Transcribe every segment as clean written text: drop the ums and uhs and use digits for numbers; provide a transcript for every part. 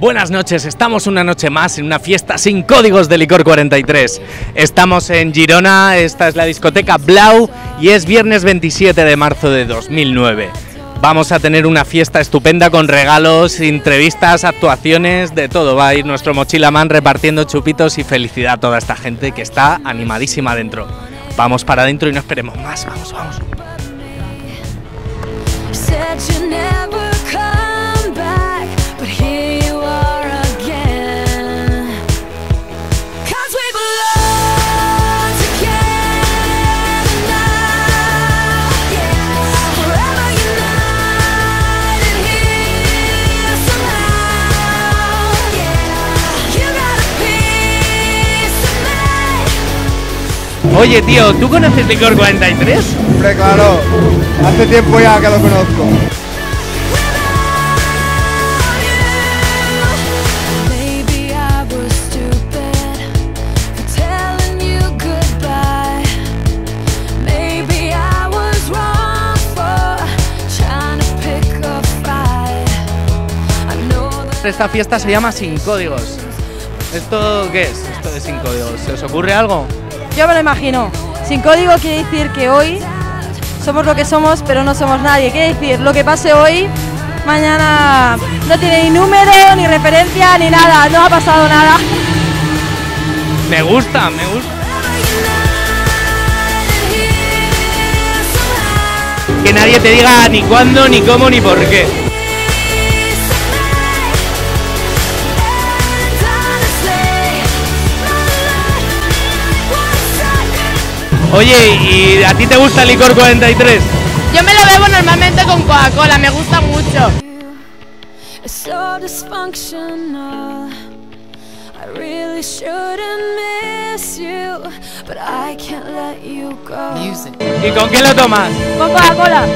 Buenas noches, estamos una noche más en una fiesta sin códigos de Licor 43. Estamos en Girona, esta es la discoteca Blau y es viernes 27 de marzo de 2009. Vamos a tener una fiesta estupenda con regalos, entrevistas, actuaciones, de todo. Va a ir nuestro mochilaman repartiendo chupitos y felicidad a toda esta gente que está animadísima adentro. Vamos para adentro y no esperemos más, vamos, vamos. Oye, tío, ¿tú conoces Licor 43? Hombre, claro, hace tiempo ya que lo conozco. Esta fiesta se llama Sin Códigos. ¿Esto qué es? Esto de Sin Códigos. ¿Se os ocurre algo? Yo me lo imagino. Sin código quiere decir que hoy somos lo que somos, pero no somos nadie. Quiere decir, lo que pase hoy, mañana no tiene ni número, ni referencia, ni nada. No ha pasado nada. Me gusta, me gusta. Que nadie te diga ni cuándo, ni cómo, ni por qué. Oye, ¿y a ti te gusta el Licor 43? Yo me lo bebo normalmente con Coca-Cola, me gusta mucho. ¿Y con qué lo tomas? Con Coca-Cola.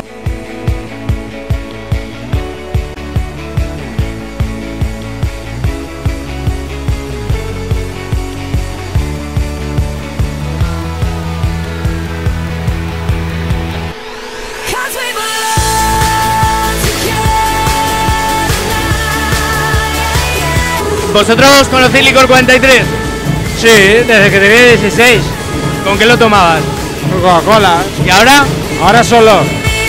¿Vosotros conocéis Licor 43? Sí, desde que tenía 16. ¿Con qué lo tomabas? Con Coca-Cola. ¿Y ahora? Ahora solo.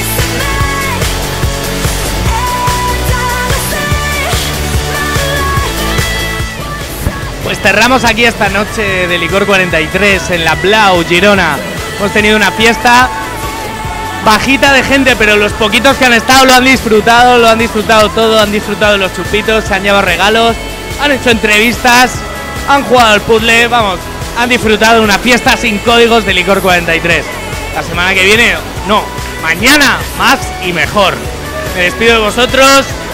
Pues cerramos aquí esta noche de Licor 43 en la Blau, Girona. Hemos tenido una fiesta bajita de gente, pero los poquitos que han estado lo han disfrutado todo, han disfrutado de los chupitos, se han llevado regalos, han hecho entrevistas, han jugado al puzzle, vamos, han disfrutado de una fiesta sin códigos de Licor 43. La semana que viene, no, mañana, más y mejor. Me despido de vosotros.